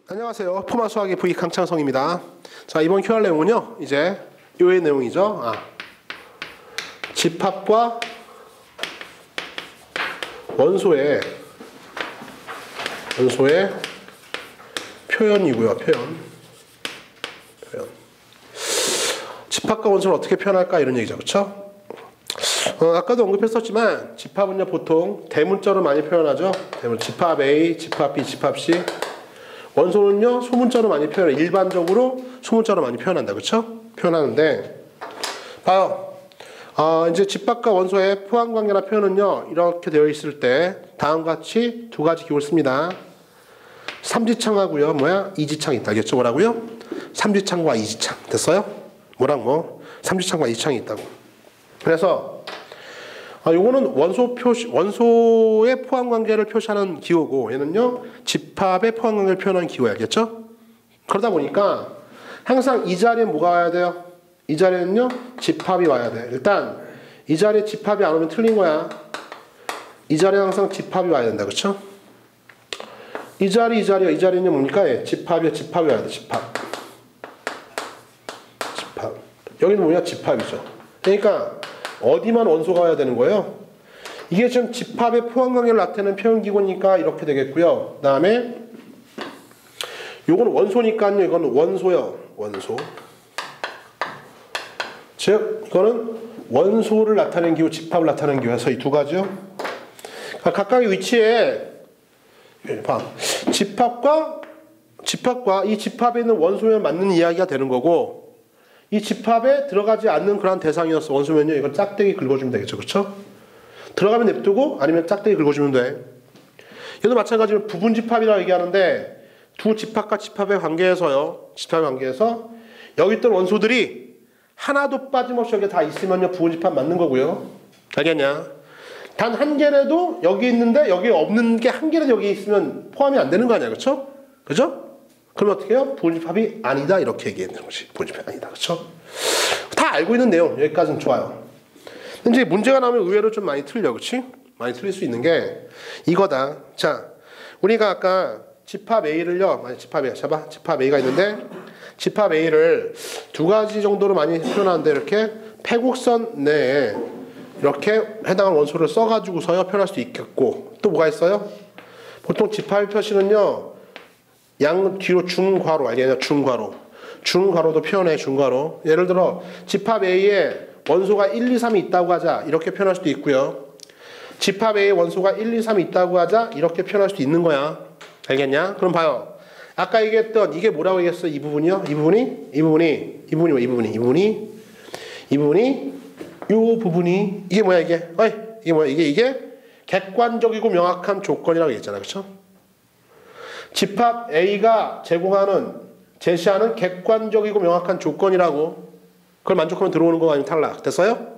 안녕하세요. 포마 수학의 V 강창성입니다. 자, 이번 QR 내용은요, 이제 요의 내용이죠. 집합과 원소의 표현이고요. 표현. 집합과 원소를 어떻게 표현할까 이런 얘기죠. 그렇죠? 아까도 언급했었지만 집합은요 보통 대문자로 많이 표현하죠. 대문 집합 A, 집합 B, 집합 C. 원소는요 소문자로 많이 표현해. 일반적으로 소문자로 많이 표현한다. 그렇죠? 표현하는데 봐요. 이제 집합과 원소의 포함관계나 표현은요 이렇게 되어 있을 때 다음과 같이 두 가지 기호를 씁니다. 삼지창하고요 이지창이 있다. 알겠죠? 뭐라고요? 삼지창과 이지창. 됐어요? 뭐랑 뭐? 삼지창과 이지창이 있다고. 그래서 요거는 원소의 포함관계를 표시하는 기호고, 얘는요 집합의 포함관계를 표현하는 기호야. 알겠죠? 그러다 보니까 항상 이 자리에 뭐가 와야 돼요? 이 자리에는요 집합이 와야 돼. 일단 이 자리에 집합이 안 오면 틀린 거야. 이 자리에 항상 집합이 와야 된다. 그렇죠? 이 자리는 뭡니까? 예, 집합이 와야 돼. 집합. 여기는 뭐냐? 집합이죠. 그러니까 어디만 원소가 와야 되는 거예요? 이게 지금 집합의 포함관계를 나타내는 표현기구니까 이렇게 되겠고요. 그 다음에 요거는 원소니까요. 이거는 원소요. 원소. 즉 이거는 원소를 나타내는 기호, 집합을 나타내는 기호에서 이 두 가지요. 각각의 위치에 집합과 이 집합에 있는 원소에 맞는 이야기가 되는 거고, 이 집합에 들어가지 않는 그런 대상이었어. 원소면요. 이건 짝대기 긁어주면 되겠죠. 그렇죠? 들어가면 냅두고 아니면 짝대기 긁어주면 돼. 얘도 마찬가지로 부분집합이라고 얘기하는데 두 집합과 집합의 관계에서 여기 있던 원소들이 하나도 빠짐없이 여기 다 있으면요 부분집합 맞는 거고요. 알겠냐? 단 한 개라도 여기 있는데 여기 없는 게 한 개라도 여기 있으면 포함이 안 되는 거 아니야. 그렇죠? 그죠? 그럼 어떻게 해요? 부분집합이 아니다 이렇게 얘기하는 것이 부분집합이 아니다. 그렇죠? 다 알고 있는 내용 여기까지는 좋아요. 근데 이제 문제가 나오면 의외로 좀 많이 틀려. 그렇지? 많이 틀릴 수 있는 게 이거다. 자, 우리가 아까 집합 A를요. 집합 A가 있는데 집합 A를 두 가지 정도로 많이 표현하는데 이렇게 패곡선 내에 이렇게 해당하는 원소를 써가지고서요 표현할 수 있겠고, 또 뭐가 있어요? 보통 집합의 표시는요 양 뒤로 중괄호 알겠냐? 중괄호도 표현해. 중괄호. 예를 들어 집합 A에 원소가 1, 2, 3이 있다고 하자 이렇게 표현할 수도 있고요. 집합 A에 원소가 1, 2, 3이 있다고 하자 이렇게 표현할 수도 있는 거야. 알겠냐? 그럼 봐요. 아까 얘기했던 이게 뭐라고 얘기했어? 이 부분이요? 이 부분이 이게 뭐야 이게? 이게 뭐야? 이게 객관적이고 명확한 조건이라고 얘기했잖아. 그렇죠? 집합 A가 제시하는 객관적이고 명확한 조건이라고. 그걸 만족하면 들어오는 거 아니면 탈락. 됐어요?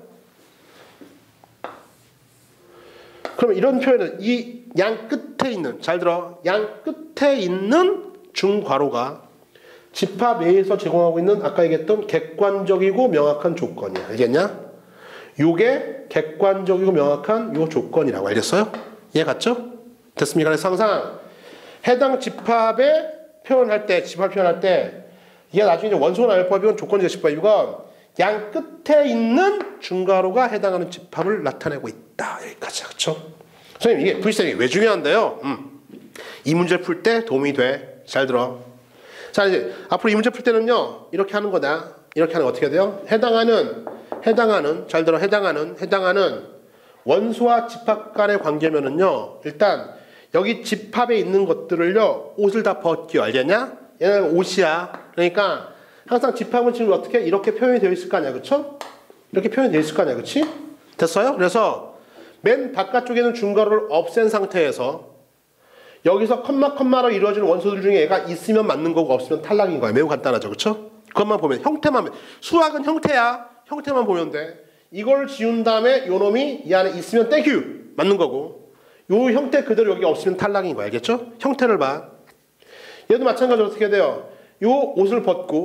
그럼 이런 표현은 이 양 끝에 있는, 잘 들어, 양 끝에 있는 중괄호가 집합 A에서 제공하고 있는 아까 얘기했던 객관적이고 명확한 조건이야. 알겠냐? 요게 객관적이고 명확한 요 조건이라고. 알겠어요? 이해 갔죠? 됐습니까? 그래서 항상 해당 집합에 표현할 때, 이게 나중에 원소나 알법이건 조건적 집합, 이건 양 끝에 있는 중괄호가 해당하는 집합을 나타내고 있다. 여기까지. 그렇죠? 선생님, 이게 V쌤이 왜 중요한데요? 이 문제를 풀 때 도움이 돼. 잘 들어. 자, 이제 앞으로 이 문제 풀 때는요 이렇게 하는 거다. 이렇게 하는 거 어떻게 돼요? 해당하는 잘 들어. 해당하는 원소와 집합 간의 관계면은요 일단 여기 집합에 있는 것들을요 옷을 다 벗겨. 알겠냐? 얘는 옷이야. 그러니까 항상 집합은 지금 어떻게 이렇게 표현이 되어 있을 거 아니야. 그쵸? 이렇게 표현이 되어 있을 거 아니야. 그치? 됐어요? 그래서 맨 바깥쪽에는 중괄호를 없앤 상태에서 여기서 컴마로 이루어지는 원소들 중에 얘가 있으면 맞는 거고 없으면 탈락인 거야. 매우 간단하죠. 그쵸? 그것만 보면 수학은 형태만 보면 돼. 이걸 지운 다음에 요 놈이 이 안에 있으면 땡큐 맞는 거고, 요 형태 그대로 여기 없으면 탈락인 거야. 알겠죠? 형태를 봐. 얘도 마찬가지로 어떻게 돼요? 요 옷을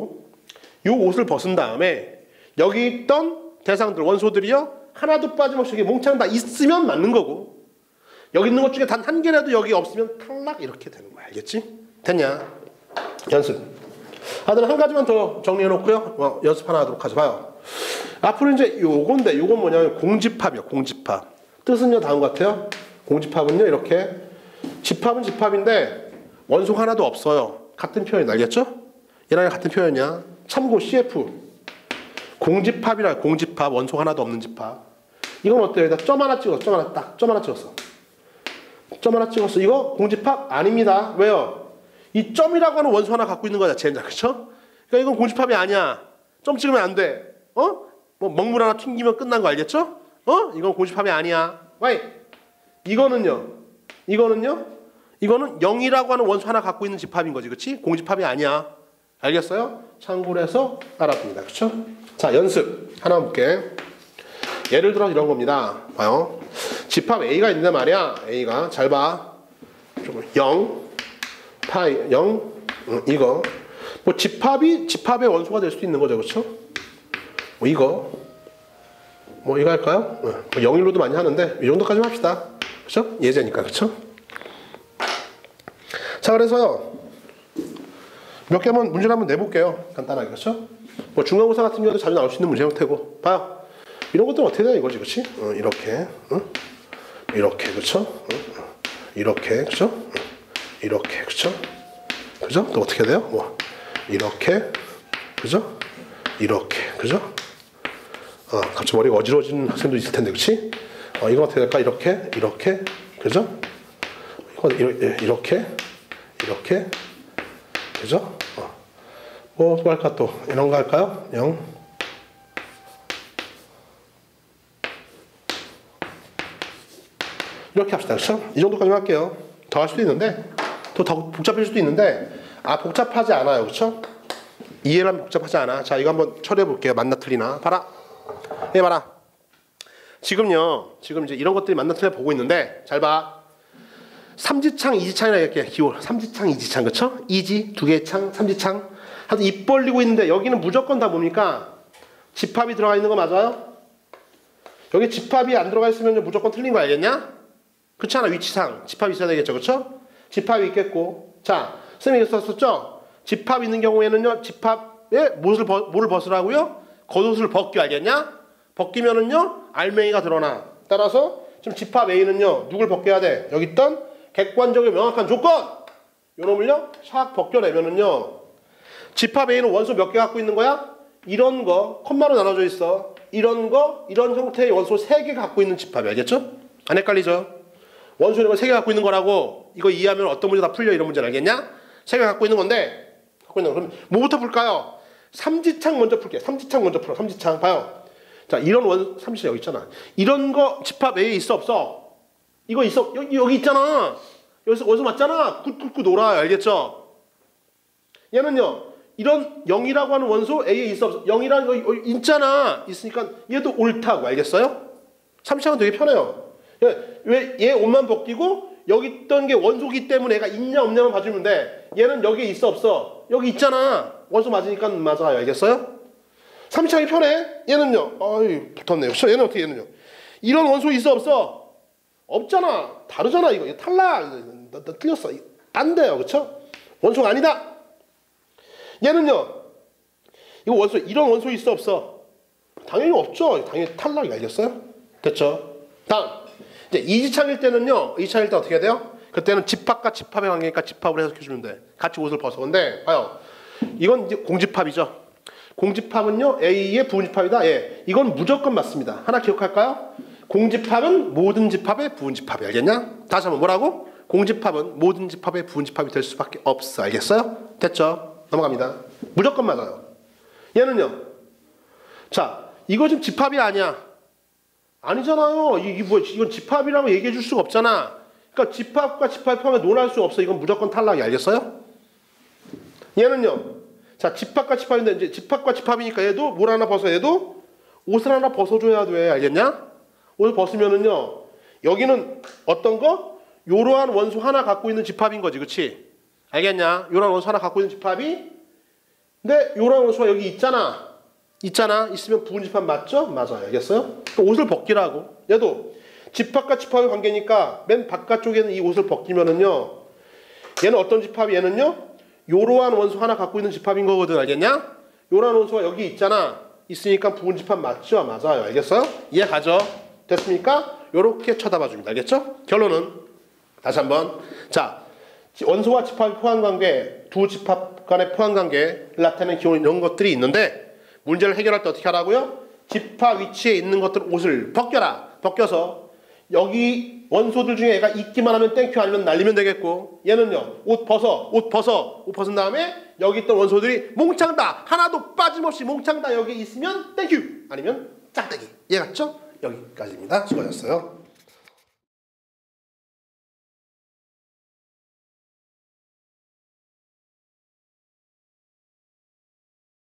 벗은 다음에 여기 있던 대상들 원소들이요 하나도 빠짐없이 여기 몽창 다 있으면 맞는 거고, 여기 있는 것 중에 단 한 개라도 여기 없으면 탈락 이렇게 되는 거야. 알겠지? 됐냐? 연습. 아들 한 가지만 더 정리해 놓고요. 연습 하나 하도록 하죠. 봐요. 앞으로 이제 요건데, 요건 뭐냐면 공집합이요. 공집합. 뜻은요, 다음 같아요. 공집합은요, 이렇게. 집합은 집합인데, 원소가 하나도 없어요. 같은 표현, 알겠죠? 얘랑 같은 표현이야. 참고, CF. 공집합이라, 공집합. 원소가 하나도 없는 집합. 이건 어때요? 여기다 점 하나 찍었어. 점 하나 딱. 점 하나 찍었어. 점 하나 찍었어. 이거 공집합 아닙니다. 왜요? 이 점이라고 하는 원소 하나 갖고 있는 거야, 쟤는. 그쵸? 그러니까 이건 공집합이 아니야. 점 찍으면 안 돼. 뭐 먹물 하나 튕기면 끝난 거 알겠죠? 이건 공집합이 아니야. 왜? 이거는요. 이거는 0이라고 하는 원소 하나 갖고 있는 집합인 거지. 그치? 공집합이 아니야. 알겠어요? 참고로 해서 알아둡니다. 그쵸? 자, 연습 하나 볼게. 예를 들어 이런 겁니다. 봐요. 집합 A가 있는데 말이야. A가 잘 봐. 0 파이 0 이거 뭐 집합이 집합의 원소가 될 수도 있는 거죠. 그렇죠? 뭐 이거 할까요? 뭐 0일로도 많이 하는데 이 정도까지만 합시다. 그렇죠? 예제니까. 그렇죠? 자, 그래서요. 몇 개 한번 문제를 한번 내볼게요. 간단하게. 그렇죠? 뭐 중간고사 같은 경우도 자주 나올 수 있는 문제 형태고. 봐요. 이런 것들은 어떻게 돼요? 이거지. 그렇지? 이렇게. 이렇게. 그렇죠? 이렇게. 그렇죠? 이렇게. 그렇죠? 그죠? 또 어떻게 돼요? 뭐 이렇게. 그죠? 이렇게. 그죠? 갑자기 머리가 어지러워지는 학생도 있을 텐데. 그렇지? 이건 어떻게 될까? 이렇게. 이렇게. 그죠? 이건 이렇게. 이렇게. 그죠? 뭐 할까 또? 이런 거 할까요? 0. 이렇게 합시다. 그렇죠? 이 정도까지만 할게요. 더 할 수도 있는데 더 복잡할 수도 있는데 복잡하지 않아요. 그렇죠? 이해를 하면 복잡하지 않아. 자, 이거 한번 처리해 볼게요. 맞나 틀리나. 봐라. 봐라. 지금 이제 이런 것들이 맞나 틀리나 보고 있는데 잘 봐. 삼지창, 이지창이라 이렇게 기호. 삼지창, 이지창. 그렇죠? 이지, 두 개의 창, 삼지창. 하여튼 입 벌리고 있는데 여기는 무조건 다 뭡니까? 집합이 들어가 있는 거 맞아요? 여기 집합이 안 들어가 있으면 무조건 틀린 거 알겠냐? 그렇지 않아? 위치상 집합이 있어야 되겠죠. 그렇죠? 집합이 있겠고. 자, 선생님이 썼었죠? 집합 있는 경우에는요. 집합에 뭐를 벗으라고요? 겉옷을 벗겨. 알겠냐? 벗기면은요. 알맹이가 드러나. 따라서 지금 집합 A는요. 누굴 벗겨야 돼? 여기 있던 객관적인 명확한 조건. 요 놈을요. 샥 벗겨내면은요. 집합 A는 원소 몇 개 갖고 있는 거야? 이런 거 콤마로 나눠져 있어. 이런 거 이런 형태의 원소 3개 갖고 있는 집합이. 알겠죠? 안 헷갈리죠? 원소 이런 거 3개 갖고 있는 거라고. 이거 이해하면 어떤 문제 다 풀려. 이런 문제는 알겠냐? 3개 갖고 있는 건데 그럼 뭐부터 풀까요? 삼지창 먼저 풀게. 삼지창 먼저 풀어. 삼지창 봐요. 자, 이런 삼지창 여기 있잖아. 이런 거 집합 A에 있어 없어? 이거 있어. 여기 있잖아. 여기서 원소 맞잖아. 굿 놀아. 알겠죠? 얘는요. 이런 0이라고 하는 원소 A에 있어 없어? 0이라는 거 있잖아. 있으니까 얘도 옳다고. 알겠어요? 삼지창은 되게 편해요. 왜 얘 옷만 벗기고 여기 있던 게 원소기 때문에 얘가 있냐 없냐만 봐주면 돼. 얘는 여기에 있어 없어? 여기 있잖아. 원소 맞으니까 맞아요. 알겠어요? 삼지창이 편해. 얘는요. 붙었네요. 얘는 어떻게 얘는요. 이런 원소 있어 없어? 없잖아. 다르잖아. 이거 탈락. 나 틀렸어. 안 돼요. 그쵸? 원소가 아니다. 얘는요. 이거 원소 이런 원소 있어 없어? 당연히 없죠. 당연히 탈락이. 알겠어요? 됐죠? 다음. 이제 이지창일 때는요. 이지창일 때 어떻게 해야 돼요? 그때는 집합과 집합의 관계니까 집합을 해석해주면 돼. 같이 옷을 벗어. 근데 봐요. 이건 이제 공집합이죠. 공집합은요. A의 부분집합이다. 예. 이건 무조건 맞습니다. 하나 기억할까요? 공집합은 모든 집합의 부분집합이. 알겠냐? 다시 한번 뭐라고? 공집합은 모든 집합의 부분집합이 될 수밖에 없어. 알겠어요? 됐죠? 넘어갑니다. 무조건 맞아요. 얘는요. 자, 이거 지금 집합이 아니야. 아니잖아요. 이건 집합이라고 얘기해 줄 수가 없잖아. 그러니까 집합과 집합의 포함에 논할 수 없어. 이건 무조건 탈락이. 알겠어요? 얘는요. 자, 집합과 집합인데 이제 집합과 집합이니까 얘도 뭘 하나 벗어. 얘도 옷을 하나 벗어줘야 돼. 알겠냐? 옷을 벗으면은요. 여기는 어떤 거? 요러한 원소 하나 갖고 있는 집합인 거지. 그치? 알겠냐? 요러한 원소 하나 갖고 있는 집합이. 근데 요러한 원소가 여기 있잖아. 있으면 부분집합 맞죠? 맞아요. 알겠어요? 옷을 벗기라고. 얘도 집합과 집합의 관계니까 맨 바깥쪽에는 이 옷을 벗기면은요. 얘는 어떤 집합이? 얘는요. 요러한 원소 하나 갖고 있는 집합인 거거든. 알겠냐? 요러한 원소가 여기 있잖아. 있으니까 부분 집합 맞죠? 맞아요. 알겠어요? 이해 가죠? 됐습니까? 요렇게 쳐다봐 줍니다. 알겠죠? 결론은 다시 한번. 자, 원소와 집합의 포함관계, 두 집합 간의 포함관계를 나타내는 기본 이런 것들이 있는데 문제를 해결할 때 어떻게 하라고요? 집합 위치에 있는 것들 옷을 벗겨라. 벗겨서 여기 원소들 중에 얘가 있기만 하면 땡큐 아니면 날리면 되겠고 얘는요. 옷 벗은 다음에 여기 있던 원소들이 몽창 다 하나도 빠짐없이 몽창 다 여기 있으면 땡큐 아니면 짝대기. 이해 갔죠? 여기까지입니다. 수고하셨어요.